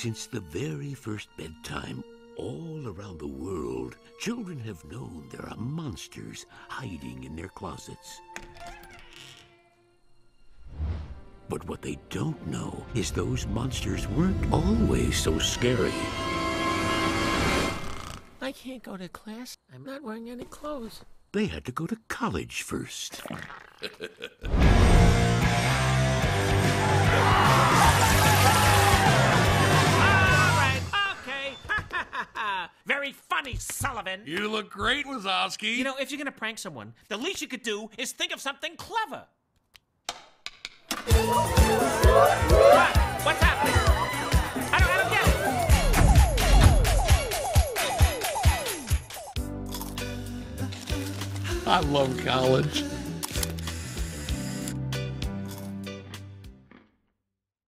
Since the very first bedtime, all around the world, children have known there are monsters hiding in their closets. But what they don't know is those monsters weren't always so scary. I can't go to class. I'm not wearing any clothes. They had to go to college first. Very funny, Sullivan. You look great, Wazowski. You know, if you're gonna prank someone, the least you could do is think of something clever. What? What's happening? I don't get it. I love college.